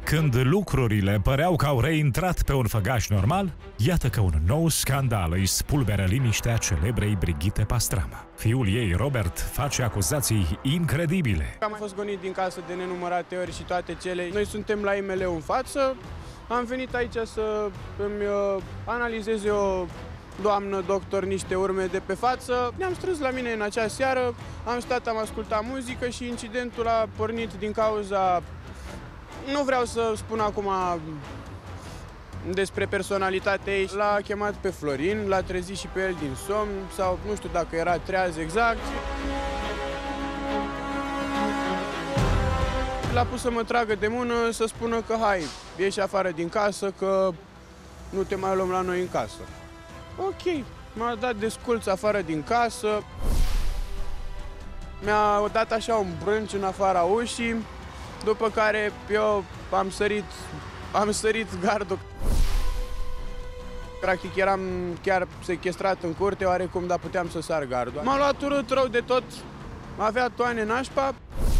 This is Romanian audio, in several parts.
Când lucrurile păreau că au reintrat pe un făgaș normal, iată că un nou scandal îi spulberă liniștea celebrei Brigitte Pastrama. Fiul ei, Robert, face acuzații incredibile. Am fost gonit din casă de nenumărate ori și toate cele. Noi suntem la IML în față. Am venit aici să îmi analizeze o doamnă doctor niște urme de pe față. Ne-am strâns la mine în acea seară, am stat, am ascultat muzică și incidentul a pornit din cauza... Nu vreau să spun acum despre personalitatea ei. L-a chemat pe Florin, l-a trezit și pe el din somn, sau nu știu dacă era treaz exact. L-a pus să mă tragă de mână, să spună că hai, ieși afară din casă, că nu te mai luăm la noi în casă. Ok, m-a dat de sculț afară din casă, mi-a dat așa un brânci în afara ușii, după care eu am sărit gardul. Practic eram chiar sechestrat în curte, oarecum, dar puteam să sar gardul. M-a luat urât rău de tot, avea toane nașpa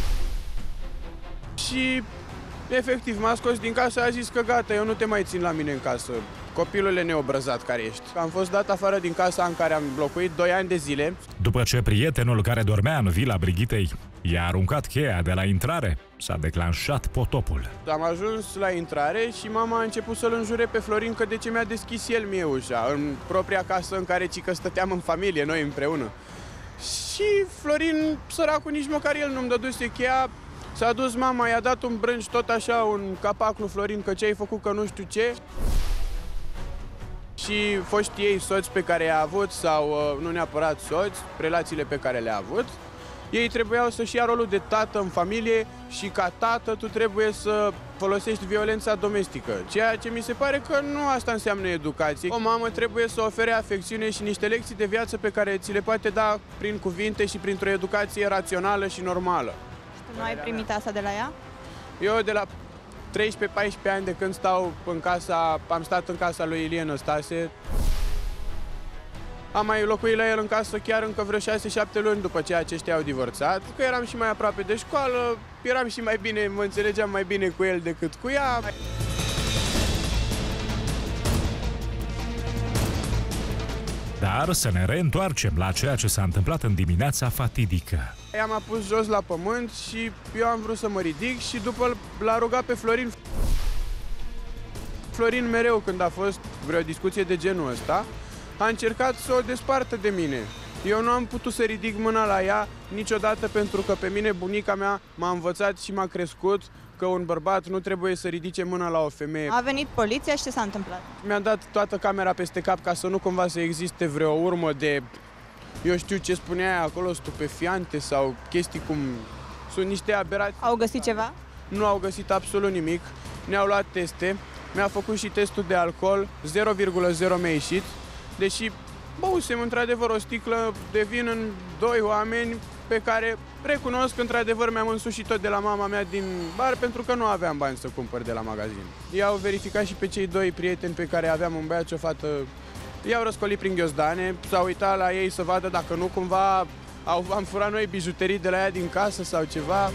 și efectiv m-a scos din casă, a zis că gata, eu nu te mai țin la mine în casă. Copilule neobrăzat care ești. Am fost dat afară din casa în care am locuit 2 ani de zile. După ce prietenul care dormea în vila Brigittei i-a aruncat cheia de la intrare, s-a declanșat potopul. Am ajuns la intrare și mama a început să-l înjure pe Florin că de ce mi-a deschis el mie ușa, în propria casă în care cică stăteam în familie, noi împreună. Și Florin, săracul, nici măcar el nu-mi dăduse cheia. S-a dus mama, i-a dat un brânci, tot așa, un capac lui Florin, că ce ai făcut, că nu știu ce. Și foștii ei soți pe care i-a avut, sau nu neapărat soți, relațiile pe care le-a avut, ei trebuiau să-și ia rolul de tată în familie și ca tată tu trebuie să folosești violența domestică, ceea ce mi se pare că nu asta înseamnă educație. O mamă trebuie să ofere afecțiune și niște lecții de viață pe care ți le poate da prin cuvinte și printr-o educație rațională și normală. Tu nu ai primit asta de la ea? Eu de la 13-14 ani de când am stat în casa lui Ilie Năstase. Am mai locuit la el în casă chiar încă vreo 6-7 luni după ce aceștia au divorțat. Că eram și mai aproape de școală, eram și mai bine, mă înțelegeam mai bine cu el decât cu ea. Dar să ne reîntoarcem la ceea ce s-a întâmplat în dimineața fatidică. Ea m-a pus jos la pământ și eu am vrut să mă ridic și după l-a rugat pe Florin. Florin mereu când a fost vreo discuție de genul ăsta, a încercat să o despartă de mine. Eu nu am putut să ridic mâna la ea niciodată pentru că pe mine bunica mea m-a învățat și m-a crescut că un bărbat nu trebuie să ridice mâna la o femeie. A venit poliția și ce s-a întâmplat? Mi-a dat toată camera peste cap ca să nu cumva să existe vreo urmă de, eu știu ce spunea aia acolo, stupefiante sau chestii cum sunt niște aberații. Au găsit ceva? Nu au găsit absolut nimic. Ne-au luat teste. Mi-a făcut și testul de alcool, 0,0 mi-a ieșit, deși băusem într-adevăr o sticlă de vin în 2 oameni pe care recunosc că într-adevăr mi-am însușit-o de la mama mea din bar pentru că nu aveam bani să cumpăr de la magazin. Ei au verificat și pe cei 2 prieteni pe care aveam, un băiat și o fată, i-au răscolit prin ghiozdane, s-au uitat la ei să vadă dacă nu cumva am furat noi bijuterii de la ea din casă sau ceva.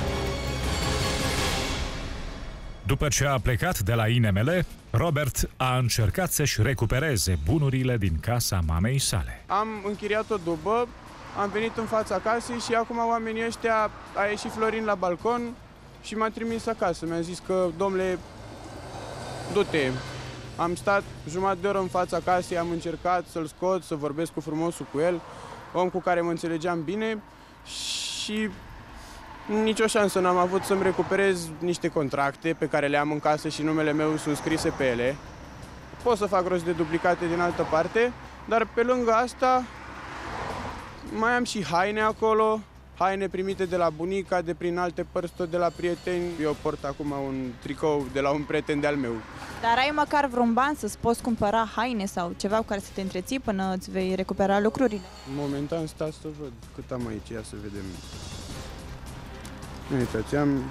După ce a plecat de la INML, Robert a încercat să-și recupereze bunurile din casa mamei sale. Am închiriat o dubă, am venit în fața casei și acum oamenii ăștia, a ieșit Florin la balcon și m-a trimis acasă. Mi-a zis că, domnule, du-te. Am stat jumătate de oră în fața casei, am încercat să-l scot, să vorbesc cu frumosul cu el, om cu care mă înțelegeam bine și nicio șansă n-am avut să-mi recuperez niște contracte pe care le am în casă și numele meu sunt scrise pe ele. Pot să fac rost de duplicate din altă parte, dar pe lângă asta mai am și haine acolo, haine primite de la bunica, de prin alte părți, tot de la prieteni. Eu port acum un tricou de la un prieten de-al meu. Dar ai măcar vreun ban să-ți poți cumpăra haine sau ceva cu care să te întreții până îți vei recupera lucrurile? Momentan sta să văd cât am aici, ia să vedem. Uitați, am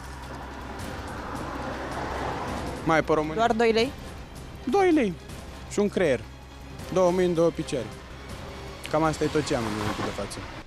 mai pe România. Doar 2 lei? 2 lei și un creier. 2 mâini, 2 picioare. Cam asta e tot ce am în momentul de față.